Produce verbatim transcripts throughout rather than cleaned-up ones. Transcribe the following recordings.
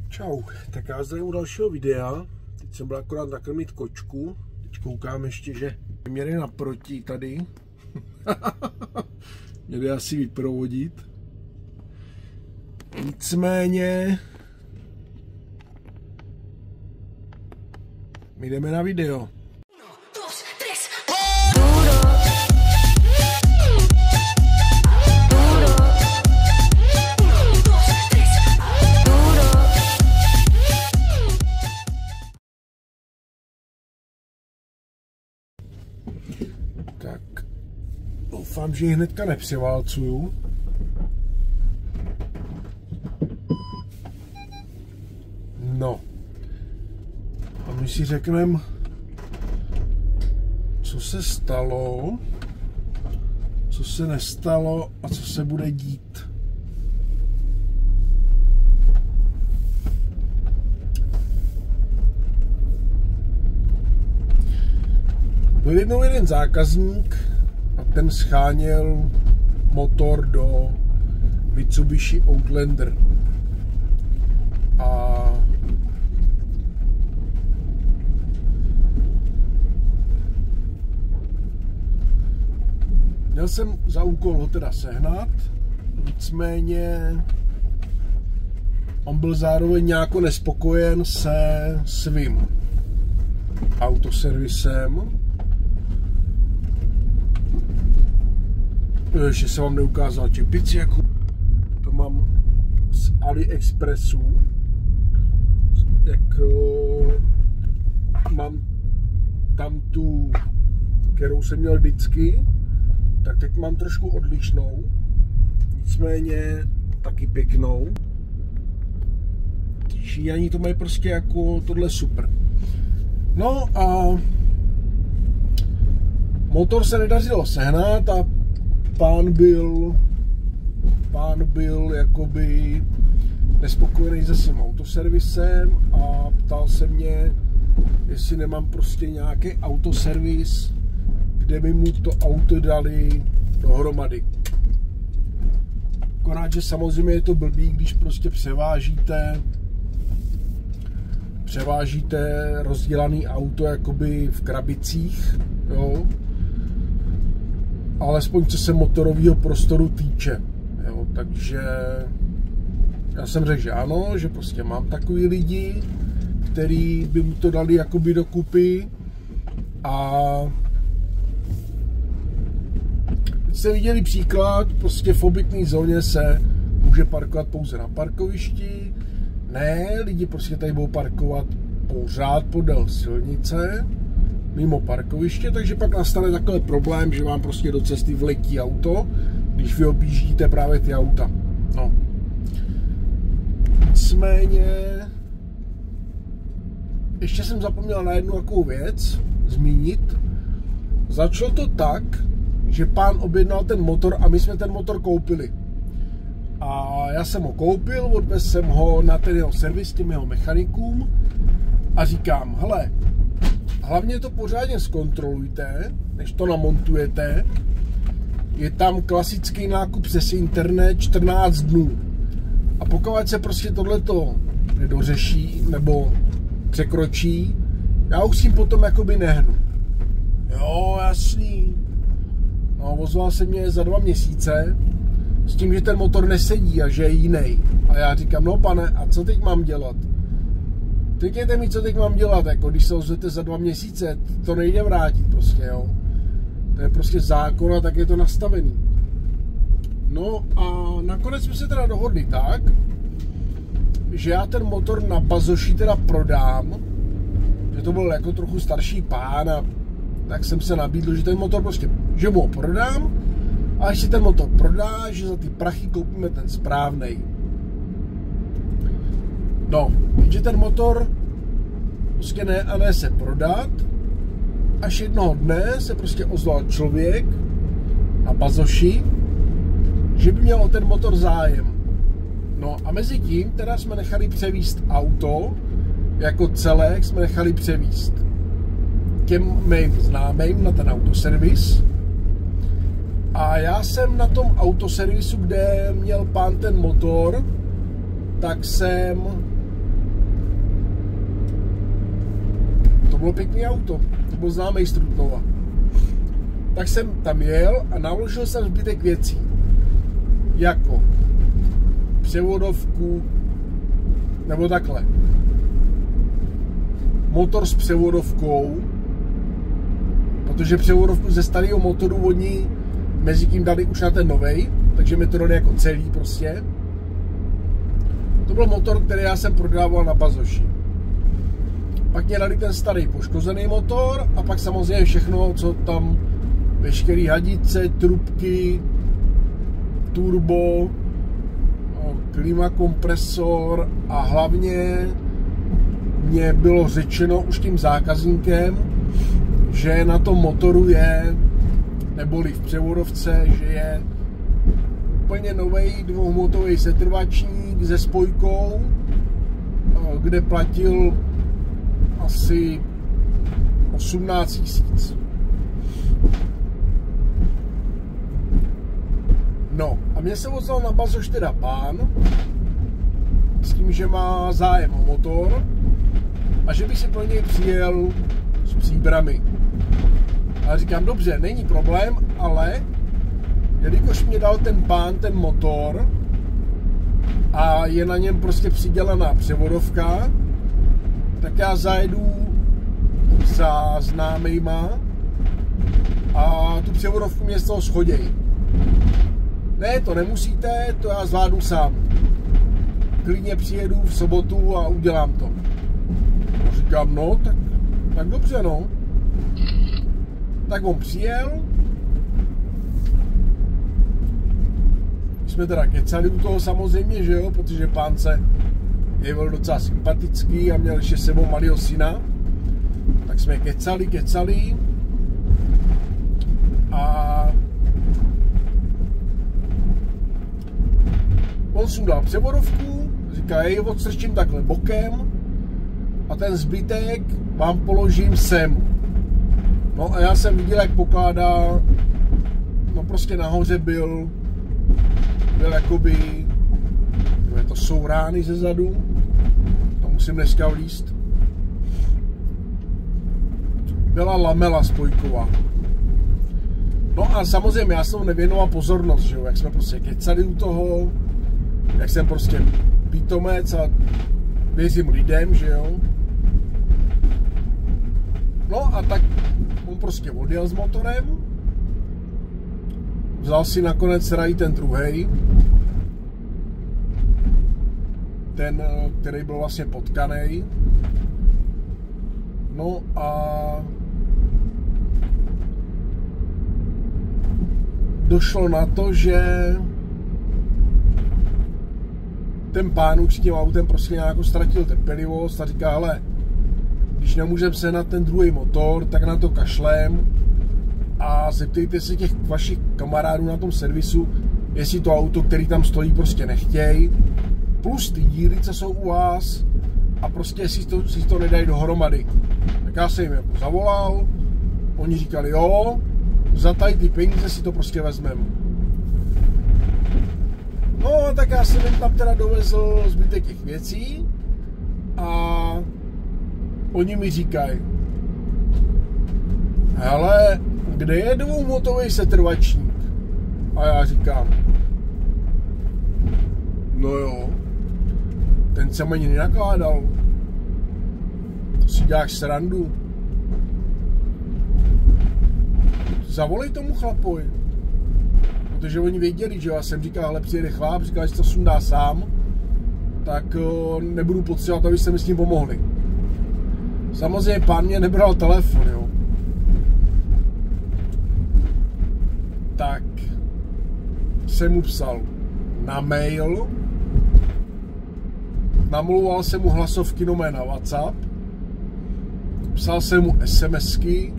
Čau, tak já zdravím u dalšího videa. Teď jsem byl akorát nakrmit kočku. Teď koukám ještě, že mě jde naproti tady. Mě jde asi vyprovodit. Nicméně my jdeme na video. Tak, doufám, že ji hnedka nepřeválcuju. No. A my si řekneme, co se stalo, co se nestalo a co se bude dít. Byl jednou jeden zákazník a ten scháněl motor do Mitsubishi Outlander. A měl jsem za úkol ho teda sehnat, nicméně on byl zároveň nějak nespokojen se svým autoservisem. Že se vám neukázal čepici, jako to mám z AliExpressu, jako mám tam tu, kterou jsem měl vždycky, tak teď mám trošku odlišnou, nicméně taky pěknou. Číňani to mají prostě jako tohle super. No a motor se nedařilo sehnat a pán byl, pán byl jakoby nespokojený se svým autoservisem a ptal se mě, jestli nemám prostě nějaký autoservis, kde by mu to auto dali dohromady. Akorát, že samozřejmě je to blbý, když prostě převážíte převážíte rozdělaný auto jakoby v krabicích, jo. Alespoň co se motorového prostoru týče, jo. Takže já jsem řekl, že ano, že prostě mám takový lidi, který by mu to dali jakoby dokupy. A teď jste viděli příklad, prostě v obytné zóně se může parkovat pouze na parkovišti. Ne, lidi prostě tady budou parkovat pořád podél silnice, mimo parkoviště, takže pak nastane takový problém, že vám prostě do cesty vletí auto, když vy objíždíte právě ty auta. No. Nicméně ještě jsem zapomněl na jednu takovou věc zmínit. Začalo to tak, že pán objednal ten motor a my jsme ten motor koupili. A já jsem ho koupil, odvezl jsem ho na ten jeho servis těm jeho mechanikům a říkám, hele, hlavně to pořádně zkontrolujte, než to namontujete. Je tam klasický nákup přes internet čtrnáct dnů. A pokud se prostě tohleto nedořeší nebo překročí, já už s tím potom jakoby nehnu. Jo, jasný. No, ozval se mě za dva měsíce s tím, že ten motor nesedí a že je jiný. A já říkám, no pane, a co teď mám dělat? Řekněte mi, co teď mám dělat, jako když se ozvete za dva měsíce, to nejde vrátit prostě, jo. To je prostě zákon a tak je to nastavený. No a nakonec jsme se teda dohodli tak, že já ten motor na bazoši teda prodám, že to byl jako trochu starší pán a tak jsem se nabídl, že ten motor prostě, že mu ho prodám a až si ten motor prodá, že za ty prachy koupíme ten správnej. No, že ten motor prostě ne a ne se prodat, až jednoho dne se prostě ozval člověk na bazoši, že by měl o ten motor zájem. No a mezi tím teda jsme nechali převízt auto, jako celek jsme nechali převízt těm mým známým na ten autoservis. A já jsem na tom autoservisu, kde měl pán ten motor, tak jsem to bylo pěkný auto, to byl známý z Trutnova. Tak jsem tam jel a naložil jsem zbytek věcí, jako převodovku, nebo takhle, motor s převodovkou, protože převodovku ze starého motoru oni mezi tím dali už na ten novej, takže mi to dali jako celý prostě. To byl motor, který já jsem prodával na Bazoši. Pak mě dali ten starý poškozený motor a pak samozřejmě všechno, co tam, veškerý hadice, trubky, turbo, klima, kompresor a hlavně mě bylo řečeno už tím zákazníkem, že na tom motoru je, neboli v převodovce, že je úplně nový dvoumotový setrvačník se spojkou, kde platil asi osmnáct tisíc. No a mě se ozval na Bazoš teda pán s tím, že má zájem o motor a že bych si pro něj přijel s příbrami. A říkám, dobře, není problém, ale jelikož mě dal ten pán ten motor a je na něm prostě přidělaná převodovka, tak já zajedu za známejma a tu převodovku mě z toho shoděj. Ne, to nemusíte, to já zvládnu sám. Klidně přijedu v sobotu a udělám to. A říkám, no, tak, tak dobře, no. Tak on přijel. Jsme teda kecali u toho samozřejmě, že jo, protože pánce je byl docela sympatický a měl ještě s sebou malýho syna. Tak jsme kecali, kecali. A on sundal převodovku, říká, jej odstrčím takhle bokem a ten zbytek vám položím sem. No a já jsem viděl, jak pokládá, no prostě nahoře byl, byl jakoby, je to jsou rány ze zadu, to musím dneska vlíst. Byla lamela spojková. No a samozřejmě já jsem nevěnoval pozornost, že jo, jak jsme prostě kecali u toho, jak jsem prostě pítomec a věřím lidem, že jo. No a tak on prostě odjel s motorem, vzal si nakonec raj ten druhej, ten, který byl vlastně potkanej. No a došlo na to, že ten pán už s tím autem prostě nějak ztratil trpělivost a říká, hele, když nemůžeme sehnat ten druhý motor, tak na to kašlem a zeptejte se těch vašich kamarádů na tom servisu, jestli to auto, který tam stojí, prostě nechtějí, plus ty díly, co jsou u vás a prostě jestli to, si to nedají dohromady. Tak já jsem jim jako zavolal, oni říkali, jo, za tady ty peníze si to prostě vezmeme. No, tak já jsem jim tam teda dovezl zbytek těch věcí a oni mi říkají, hele, kde je dvoumotový setrvačník? A já říkám, no jo, ten jsem ani nenakládal, to si děláš srandu. Zavolej tomu chlapovi. Protože oni věděli, že já jsem říkal, hele, přijede chlap, říkal, že to sundá sám, tak uh, nebudu potřebovat, aby se mi s tím pomohli. Samozřejmě pán mě nebral telefon, jo. Tak jsem mu psal na mail, namlouval jsem mu hlasovky nomé na WhatsApp, psal jsem mu SMSky,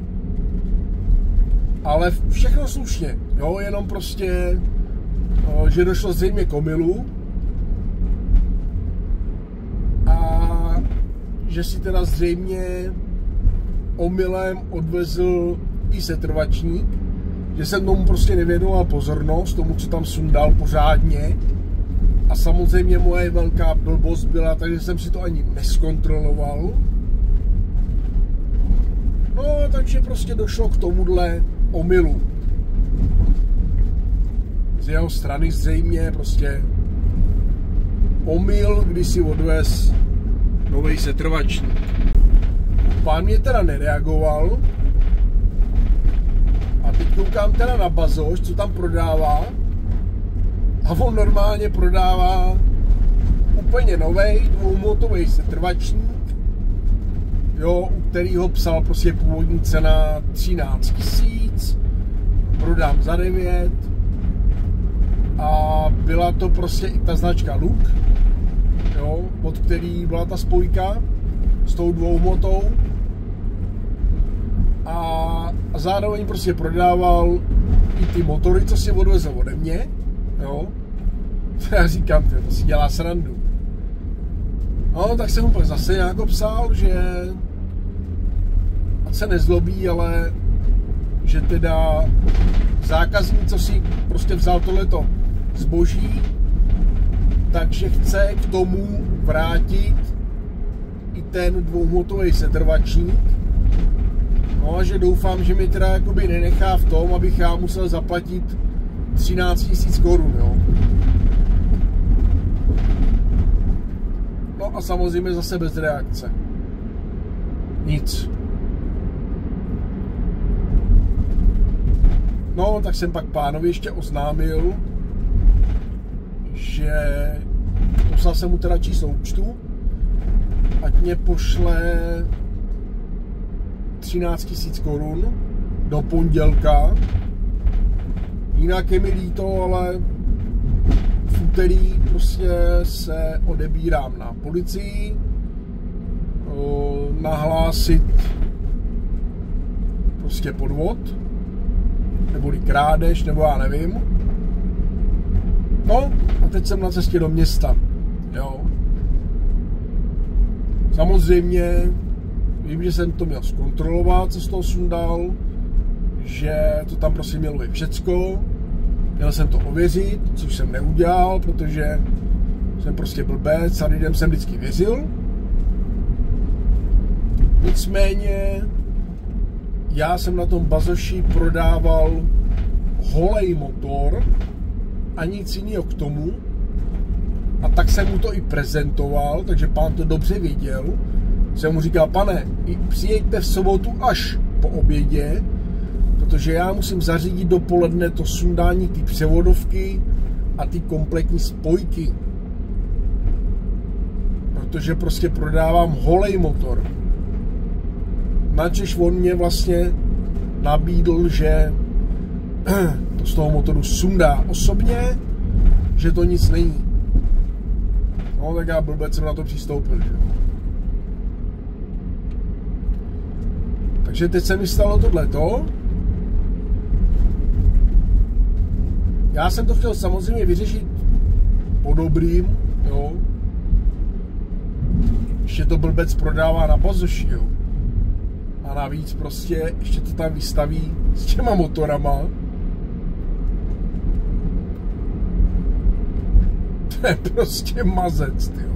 ale všechno slušně, jo, jenom prostě, no, že došlo zřejmě k omylu a že si teda zřejmě omylem odvezl i setrvačník, že jsem tomu prostě nevěnoval pozornost, tomu, co tam sundal pořádně a samozřejmě moje velká blbost byla, takže jsem si to ani neskontroloval. No, takže prostě došlo k tomuhle omylu. Z jeho strany zřejmě prostě omyl, kdy si odvez novej setrvačník. Pán mě teda nereagoval a teď koukám teda na bazoš, co tam prodává, a on normálně prodává úplně novej dvoumotový setrvačník, jo, u kterýho psal prostě původní cena třináct tisíc, prodám za devět, a byla to prostě i ta značka Luk, jo, od který byla ta spojka s tou dvoumotou, a, a zároveň prostě prodával i ty motory, co si odvezl ode mě, jo. Já říkám, tyjo, to si dělá srandu. No, tak jsem úplně zase nějak psal, že ať se nezlobí, ale že teda zákazník, co si prostě vzal tohleto zboží, takže chce k tomu vrátit i ten dvoumotový setrvačník. No a že doufám, že mi teda jakoby nenechá v tom, abych já musel zaplatit třináct tisíc korun, jo. No a samozřejmě zase bez reakce. Nic. No, tak jsem pak pánovi ještě oznámil, že poslal jsem mu teda číslo účtu, ať mě pošle třináct tisíc korun do pondělka. Jinak je mi líto, ale v úterý prostě se odebírám na policii, nahlásit prostě podvod, nebo krádež, nebo já nevím. No a teď jsem na cestě do města, jo. Samozřejmě vím, že jsem to měl zkontrolovat, co z toho sundal, že to tam prostě mělo být všecko. Měl jsem to ověřit, což jsem neudělal, protože jsem prostě blbec a lidem jsem vždycky věřil. Nicméně já jsem na tom bazoši prodával holej motor a nic jiného k tomu. A tak jsem mu to i prezentoval, takže pán to dobře věděl. Jsem mu říkal, pane, přijeďte v sobotu až po obědě, protože já musím zařídit dopoledne to sundání ty převodovky a ty kompletní spojky. Protože prostě prodávám holej motor. Načež on mě vlastně nabídl, že to z toho motoru sundá osobně, že to nic není. No tak já blbec jsem na to přistoupil, že? Takže teď se mi stalo tohleto. Já jsem to chtěl samozřejmě vyřešit po dobrým, jo. Ještě to blbec prodává na bazoši, jo. A navíc prostě ještě to tam vystaví s těma motorama. To je prostě mazec, tyjo.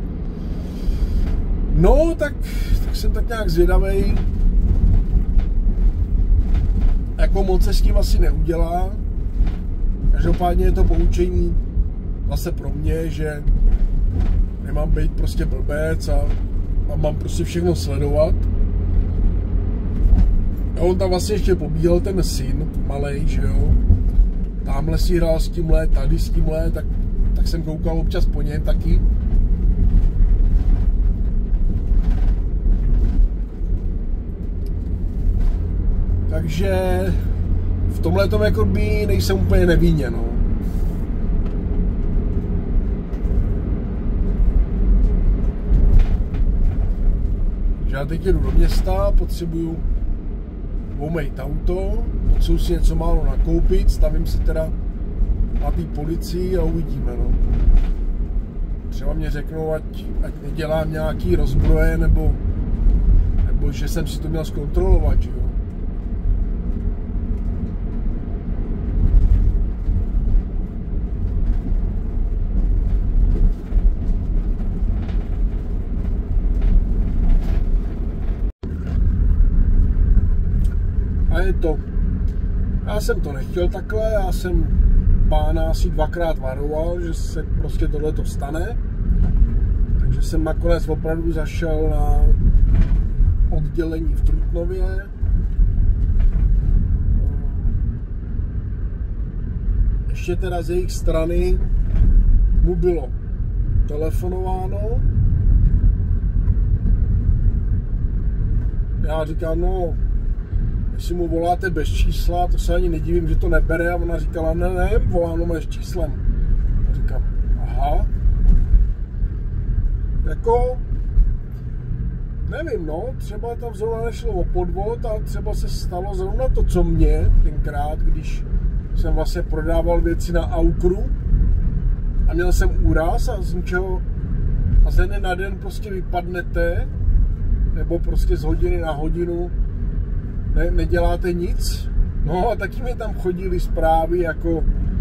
No, tak, tak jsem tak nějak zvědavej. Jako moc se s tím asi neudělá. Každopádně je to poučení zase pro mě, že nemám být prostě blbec a, a mám prostě všechno sledovat. A on tam vlastně ještě pobíhal ten syn, malej, že jo. Támhle si hrál s tímhle, tady s tímhle, tak, tak jsem koukal občas po něm taky. Takže v tomhle tom jako by nejsem úplně nevinně, no. Takže já teď jedu do města, potřebuju omejt auto, potřebuji si něco málo nakoupit, stavím se teda na té policii a uvidíme, no. Třeba mě řeknou, ať, ať nedělám nějaký rozbroje, nebo, nebo že jsem si to měl zkontrolovat, že jo. já jsem to nechtěl takhle, já jsem pána asi dvakrát varoval, že se prostě tohleto stane. Takže jsem nakonec opravdu zašel na oddělení v Trutnově. Ještě teda z jejich strany mu bylo telefonováno. Já říkám, no, jestli mu voláte bez čísla, to se ani nedivím, že to nebere. A ona říkala, ne, ne, volám no s číslem. A říkám, aha. Jako, nevím, no, třeba tam zrovna nešlo o podvod a třeba se stalo zrovna to, co mě tenkrát, když jsem vlastně prodával věci na Aukru a měl jsem úraz a z ničeho a ze dne na den prostě vypadnete, nebo prostě z hodiny na hodinu ne, neděláte nic. No a taky mi tam chodily zprávy jako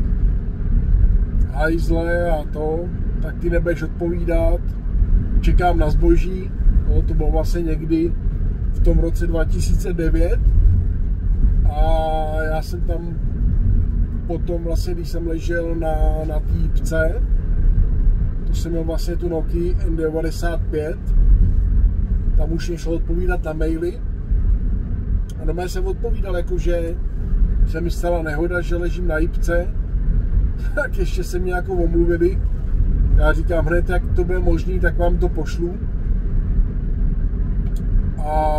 hajzle a to, tak ty nebudeš odpovídat, čekám na zboží. No, to bylo vlastně někdy v tom roce dva tisíce devět a já jsem tam potom vlastně, když jsem ležel na, na té jípce, to jsem měl vlastně tu Nokia N devadesát pět, tam už nešlo odpovídat na maily a doma jsem odpovídal, jakože se mi stala nehoda, že ležím na jípce, tak ještě se mě jako omluvili. Já říkám hned, jak to bude možný, tak vám to pošlu. A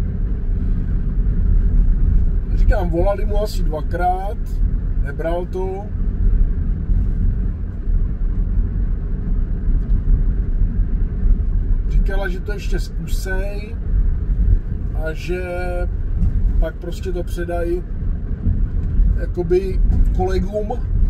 říkám, volali mu asi dvakrát, nebral to. Říkala, že to ještě zkusej a že pak prostě to předají jakoby kolegům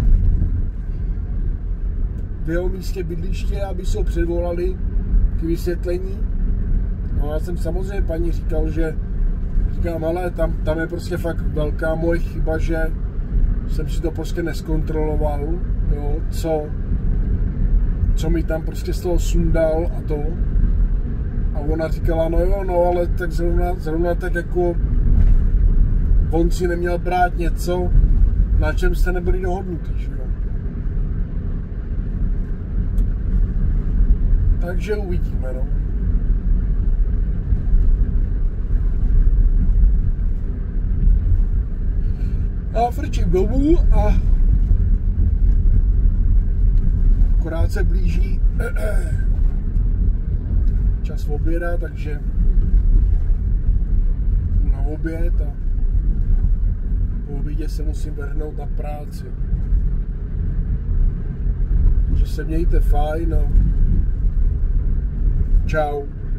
v jeho místě bydliště, aby se ho předvolali k vysvětlení. No já jsem samozřejmě paní říkal, že říkám, ale tam, tam je prostě fakt velká moje chyba, že jsem si to prostě neskontroloval, jo, co, co mi tam prostě z toho sundal a to. A ona říkala, no jo, no ale tak zrovna, zrovna tak jako on si neměl brát něco, na čem jste nebyli dohodnutí, že jo. Takže uvidíme, no. A frčím domů a akorát se blíží čas oběda, takže na oběd a po obědě se musím vrhnout na práci. Takže se mějte fajn a čau.